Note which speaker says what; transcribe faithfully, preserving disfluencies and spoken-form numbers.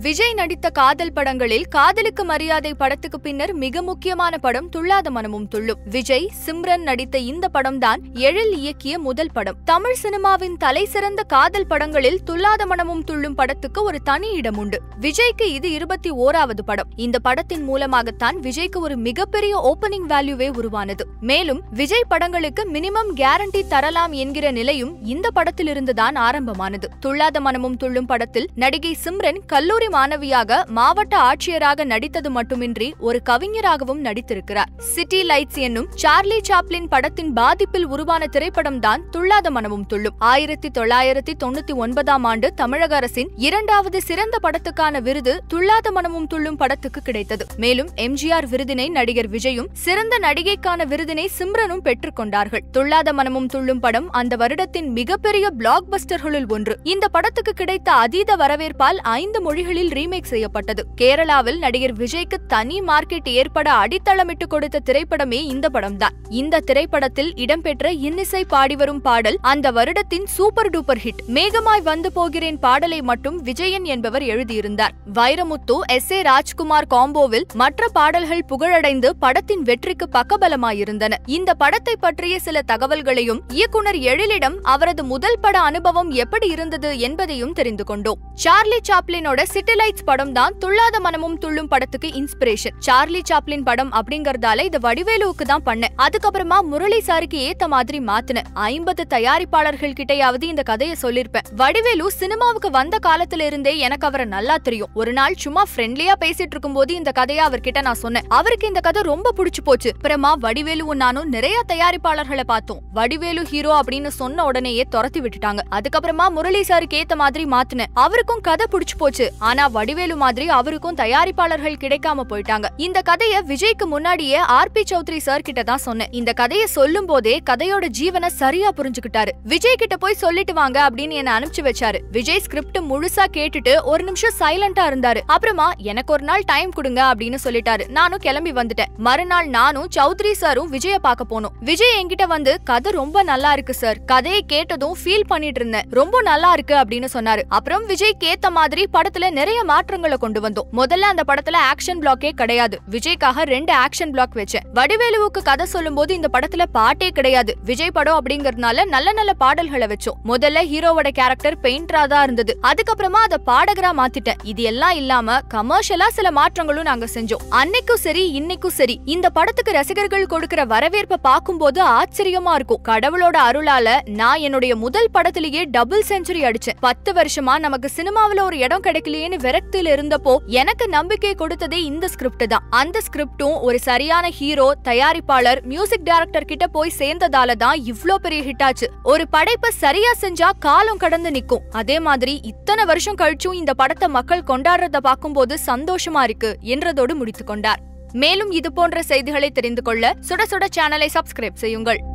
Speaker 1: விஜய் நடித்த காதல் படங்களில் காதலுக்கு மரியாதை படத்துக்கு பின்னர் மிக முக்கியமான படம் துள்ளாத மனமும் துள்ளும். விஜய், சிம்ரன் நடித்த இந்த படம்தான் எழில் இயக்கிய முதல் படம். தமிழ் சினிமாவின் தலை சிறந்த காதல் படங்களில் துள்ளாத மனமும் துள்ளும் படத்துக்கு ஒரு தனி இடம் உண்டு. விஜய்க்கு இது இருபத்தி ஓராவது படம். இந்த படத்தின் மூலமாகத்தான் விஜய்க்கு ஒரு மிகப்பெரிய ஓபனிங் வேல்யூவே உருவானது. மேலும் விஜய் படங்களுக்கு மினிமம் கேரண்டி தரலாம் என்கிற நிலையும் இந்த படத்திலிருந்துதான் ஆரம்பமானது. துள்ளாத மனமும் துள்ளும் படத்தில் நடிகை சிம்ரன் கல்லூரி மாணவியாக மாவட்ட ஆட்சியராக நடித்தது மட்டுமின்றி ஒரு கவிஞராகவும் நடித்திருக்கிறார். சிட்டி லைட்ஸ் என்னும் சார்லி சாப்ளின் படத்தின் பாதிப்பில் உருவான திரைப்படம் தான் துள்ளாத மனமும் துள்ளும். ஆயிரத்தி தொள்ளாயிரத்தி தொண்ணூத்தி ஒன்பதாம் ஆண்டு தமிழக அரசின் இரண்டாவது சிறந்த படத்துக்கான விருது துள்ளாத மனமும் துள்ளும் படத்துக்கு கிடைத்தது. மேலும் எம்ஜிஆர் விருதினை நடிகர் விஜயும், சிறந்த நடிகைக்கான விருதினை சிம்ரனும் பெற்றுக் கொண்டார்கள். துள்ளாத மனமும் துள்ளும் படம் அந்த வருடத்தின் மிகப்பெரிய பிளாக் பஸ்டர்களுள் ஒன்று. இந்த படத்துக்கு கிடைத்த அதீத வரவேற்பால் ஐந்து மொழிகளில் ரீமேக் செய்யப்பட்டது. கேரளாவில் நடிகர் விஜய்க்கு தனி மார்க்கெட் ஏற்பட அடித்தளமிட்டு கொடுத்த திரைப்படமே இந்த படம்தான். இந்த திரைப்படத்தில் இடம்பெற்ற இன்னிசை பாடி வரும் பாடல் அந்த வருடத்தின் சூப்பர் டூப்பர் ஹிட். மேகமாய் வந்து போகிறேன் பாடலை மட்டும் விஜயன் என்பவர் எழுதியிருந்தார். வைரமுத்து, எஸ் ஏ ராஜ்குமார் காம்போவில் மற்ற பாடல்கள் புகழடைந்து படத்தின் வெற்றிக்கு பக்கபலமாயிருந்தன. இந்த படத்தை பற்றிய சில தகவல்களையும் இயக்குனர் எழிலிடம் அவரது முதல் பட அனுபவம் எப்படி இருந்தது என்பதையும் தெரிந்து கொண்டோம். சார்லி சாப்ளினோட சிட்டி லைட்ஸ் படம் தான் துள்ளாத மனமும் துள்ளும் படத்துக்கு இன்ஸ்பிரேஷன். சார்லி சாப்ளின் படம் அப்படிங்கறதால இது வடிவேலுவுக்கு தான் பண்ணேன். அதுக்கப்புறமா முரளி சாருக்கு ஏத்த மாதிரி மாத்தின. ஐம்பது தயாரிப்பாளர்கள் கிட்டையாவது இந்த கதையை சொல்லிருப்பேன். வடிவேலு சினிமாவுக்கு வந்த காலத்துல இருந்தே எனக்கு அவரை நல்லா தெரியும். ஒரு நாள் சும்மா ஃப்ரெண்ட்லியா பேசிட்டு இருக்கும் போது இந்த கதையை அவர்கிட்ட நான் சொன்னேன். அவருக்கு இந்த கதை ரொம்ப பிடிச்சு போச்சு. அப்புறமா வடிவேலுவும் நானும் நிறைய தயாரிப்பாளர்களை பார்த்தோம். வடிவேலு ஹீரோ அப்படின்னு சொன்ன உடனேயே துரத்தி விட்டுட்டாங்க. அதுக்கப்புறமா முரளி சாருக்கு ஏத்த மாதிரி மாத்தின. அவருக்கும் கதை பிடிச்சு போச்சு. ஆனா வடிவேலு மாதிரி அவருக்கும் தயாரிப்பாளர்கள் கிடைக்காம போயிட்டாங்க. இந்த கதையை விஜய்க்கு முன்னாடியே ஆர் பி சௌத்ரி சார் கிட்ட தான் சொன்னேன். இந்த கதையை சொல்லும் போதே கதையோட ஜீவனை சரியா புரிஞ்சுக்கிட்டாரு. விஜய் கிட்ட போய் சொல்லிட்டு வாங்க அப்படின்னு என்ன அனுப்பிச்சு வச்சாரு. விஜய் ஸ்கிரிப்ட் முழுசா கேட்டுட்டு ஒரு நிமிஷம் சைலண்டா இருந்தாரு. அப்புறமா எனக்கு ஒரு நாள் டைம் கொடுங்க அப்படின்னு சொல்லிட்டாரு. நானும் கிளம்பி வந்துட்டேன். மறுநாள் நானும் சௌத்ரி சாரும் விஜய பார்க்க போனோம். விஜய் என்கிட்ட வந்து கதை ரொம்ப நல்லா இருக்கு சார், கதையை கேட்டதும் ஃபீல் பண்ணிட்டு இருந்தேன், ரொம்ப நல்லா இருக்கு அப்படின்னு சொன்னாரு. அப்புறம் விஜய் கேத்த மாதிரி படத்துல நிறைய மாற்றங்களை கொண்டு வந்தோம். முதல்ல அந்த படத்துல ஆக்ஷன் பிளாக்கே கிடையாது. விஜய்க்காக ரெண்டு ஆக்ஷன் பிளாக் வச்சேன். வடிவேலுவுக்கு கதை சொல்லும் போது இந்த படத்துல பாட்டே கிடையாது. விஜய் படம் அப்படிங்கறதுனால நல்ல நல்ல பாடல்களை வச்சோம். முதல்ல ஹீரோவோட கேரக்டர் பெயிண்டரா தான் இருந்தது. அதுக்கப்புறமா அதை பாடகரா மாத்திட்டேன். இது எல்லாம் இல்லாம கமர்ஷியலா சில மாற்றங்களும் நாங்க செஞ்சோம். அன்னைக்கும் சரி இன்னைக்கும் சரி இந்த படத்துக்கு ரசிகர்கள் கொடுக்கிற வரவேற்பை பார்க்கும்போது ஆச்சரியமா இருக்கும். கடவுளோட அருளால நான் என்னுடைய முதல் படத்திலேயே டபுள் செஞ்சுரி அடிச்சேன். பத்து வருஷமா நமக்கு சினிமாவில ஒரு இடம் கிடைக்கலையேன்னு விரக்தியில இருந்தப்போ எனக்கு நம்பிக்கை கொடுத்ததே இந்த ஸ்கிரிப்ட் தான். அந்த ஸ்கிரிப்டும் ஒரு சரியான ஹீரோ, தயாரிப்பாளர், மியூசிக் டைரக்டர் கிட்ட போய் சேர்ந்ததால தான் இவ்ளோ பெரிய ஹிட் ஆச்சு. ஒரு படைப்பை சரியா செஞ்சா காலம் கடந்து நிக்கும். அதே மாதிரி இத்தனை வருஷம் கழிச்சும் இந்த படத்தை மக்கள் கொண்டாடுறத பார்க்கும்போது சந்தோஷமா இருக்கு என்றதோடு முடித்துக் கொண்டார். மேலும் இது போன்ற செய்திகளை தெரிந்து கொள்ள சுட சுட சேனலை சப்ஸ்கிரைப் செய்யுங்கள்.